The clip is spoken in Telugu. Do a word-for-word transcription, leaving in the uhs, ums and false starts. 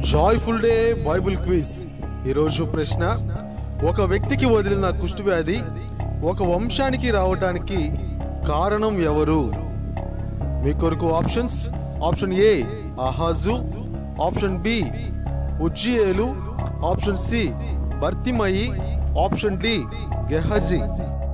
Joyful day Bible quiz. ఈరోజు ప్రశ్న, ఒక వ్యక్తికి వదిలిన కుష్ఠవ్యాధి ఒక వంశానికి రావడానికి కారణం ఎవరు? మీ కొరకు options: option A Ahaz, option B Uzziel, option C Bartimaeus, option D Gehazi.